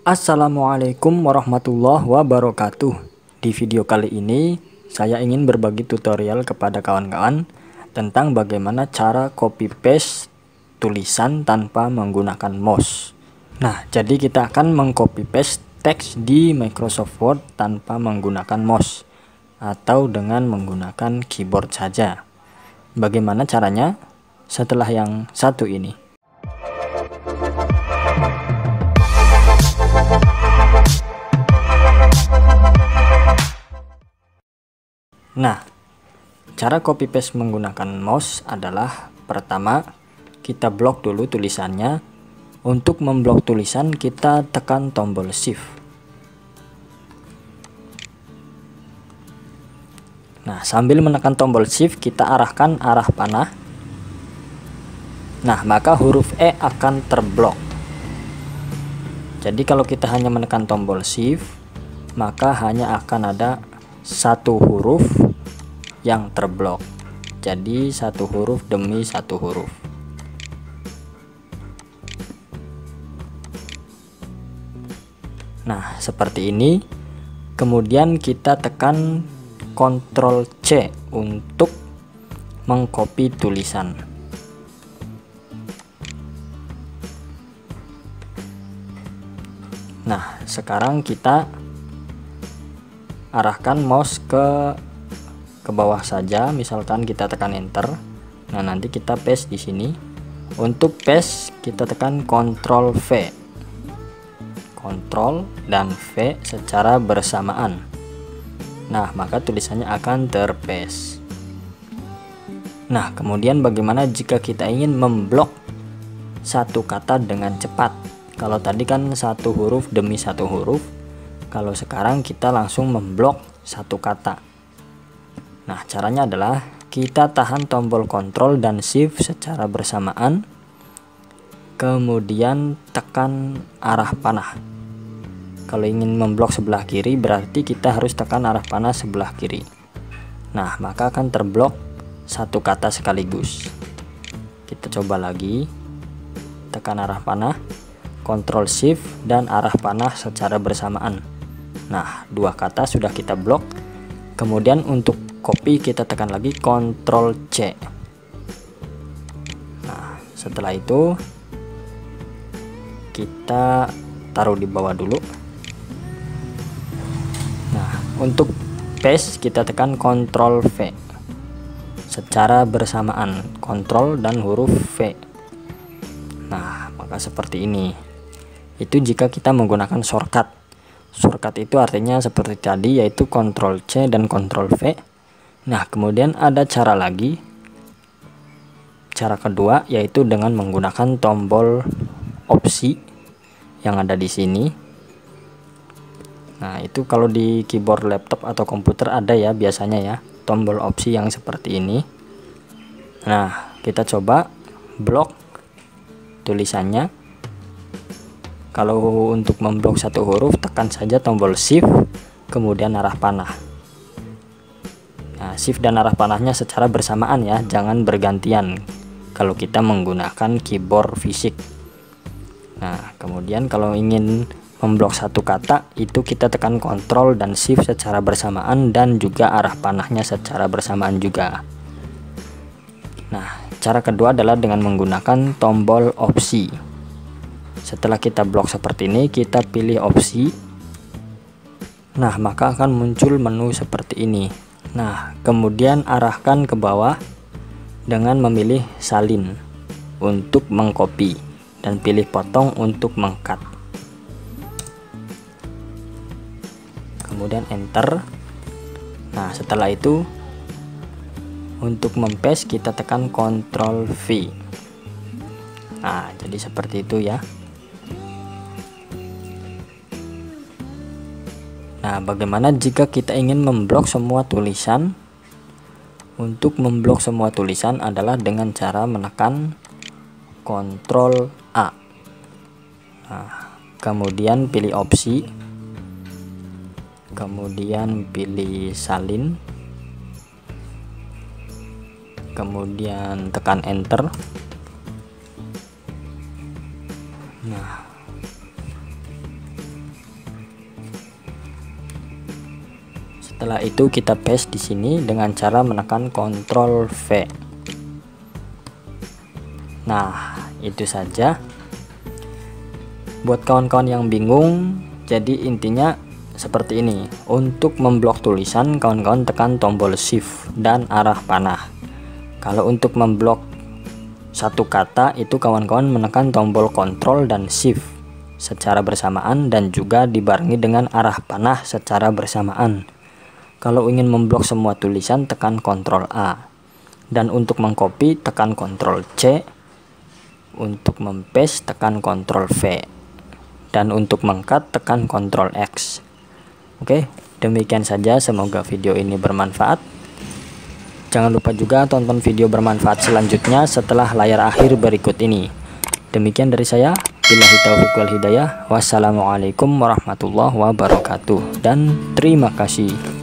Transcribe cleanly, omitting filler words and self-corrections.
Assalamualaikum warahmatullahi wabarakatuh. Di video kali ini saya ingin berbagi tutorial kepada kawan-kawan tentang bagaimana cara copy paste tulisan tanpa menggunakan mouse. Nah, jadi kita akan mengcopy paste teks di Microsoft Word tanpa menggunakan mouse atau dengan menggunakan keyboard saja. Bagaimana caranya? Setelah yang satu ini. Nah, cara copy paste menggunakan mouse adalah pertama, kita blok dulu tulisannya. Untuk memblok tulisan, kita tekan tombol shift. Nah, sambil menekan tombol shift, kita arahkan arah panah. Nah, maka huruf E akan terblok. Jadi kalau kita hanya menekan tombol shift, maka hanya akan ada satu huruf yang terblok. Jadi satu huruf demi satu huruf. Nah, seperti ini. Kemudian kita tekan Ctrl C untuk mengcopy tulisan. Nah, sekarang kita arahkan mouse ke bawah saja, misalkan kita tekan enter. Nah, nanti kita paste di sini. Untuk paste kita tekan Ctrl V. Ctrl dan V secara bersamaan. Nah, maka tulisannya akan terpaste. Nah, kemudian bagaimana jika kita ingin memblok satu kata dengan cepat? Kalau tadi kan satu huruf demi satu huruf, kalau sekarang kita langsung memblok satu kata. Nah, caranya adalah kita tahan tombol Ctrl dan Shift secara bersamaan, kemudian tekan arah panah. Kalau ingin memblok sebelah kiri, berarti kita harus tekan arah panah sebelah kiri. Nah, maka akan terblok satu kata sekaligus. Kita coba lagi, tekan arah panah, Ctrl Shift dan arah panah secara bersamaan. Nah, dua kata sudah kita blok. Kemudian untuk copy kita tekan lagi Ctrl C. Nah, setelah itu kita taruh di bawah dulu. Nah, untuk paste kita tekan Ctrl V secara bersamaan, Ctrl dan huruf V. Nah, maka seperti ini. Itu jika kita menggunakan shortcut. Shortcut itu artinya seperti tadi, yaitu Ctrl C dan Ctrl V. Nah, kemudian ada cara lagi. Cara kedua yaitu dengan menggunakan tombol opsi yang ada di sini. Nah, itu kalau di keyboard laptop atau komputer ada ya biasanya ya, tombol opsi yang seperti ini. Nah, kita coba blok tulisannya. Kalau untuk memblok satu huruf, tekan saja tombol shift, kemudian arah panah. Nah, shift dan arah panahnya secara bersamaan ya, jangan bergantian kalau kita menggunakan keyboard fisik. Nah, kemudian kalau ingin memblok satu kata, itu kita tekan Ctrl dan Shift secara bersamaan dan juga arah panahnya secara bersamaan juga. Nah, cara kedua adalah dengan menggunakan tombol opsi. Setelah kita blok seperti ini, kita pilih opsi. Nah, maka akan muncul menu seperti ini. Nah, kemudian arahkan ke bawah dengan memilih salin untuk mengcopy dan pilih potong untuk mengcut. Kemudian enter. Nah, setelah itu untuk mempaste kita tekan Ctrl V. Nah, jadi seperti itu ya. Nah, bagaimana jika kita ingin memblok semua tulisan? Untuk memblok semua tulisan adalah dengan cara menekan Ctrl A. Nah, kemudian pilih opsi, kemudian pilih salin, kemudian tekan enter. Nah, Setelah itu kita paste di sini dengan cara menekan Ctrl V. Nah, itu saja. Buat kawan-kawan yang bingung, jadi intinya seperti ini. Untuk memblok tulisan, kawan-kawan tekan tombol Shift dan arah panah. Kalau untuk memblok satu kata, itu kawan-kawan menekan tombol Ctrl dan Shift secara bersamaan dan juga dibarengi dengan arah panah secara bersamaan. Kalau ingin memblok semua tulisan, tekan Ctrl A. Dan untuk mengcopy, tekan Ctrl C. Untuk mempaste, tekan Ctrl V. Dan untuk mengcut, tekan Ctrl X. Oke, demikian saja. Semoga video ini bermanfaat. Jangan lupa juga tonton video bermanfaat selanjutnya setelah layar akhir berikut ini. Demikian dari saya. Billahi taufiq wal hidayah. Wassalamualaikum warahmatullahi wabarakatuh. Dan terima kasih.